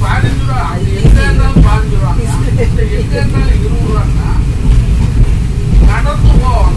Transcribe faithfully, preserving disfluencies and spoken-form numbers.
பதினஞ்சு ரூபா அது எங்க இருந்தாலும் பதினஞ்சு ரூபா எங்க இருந்தாலும் இருபது ரூபான்னா நடந்து போவோம்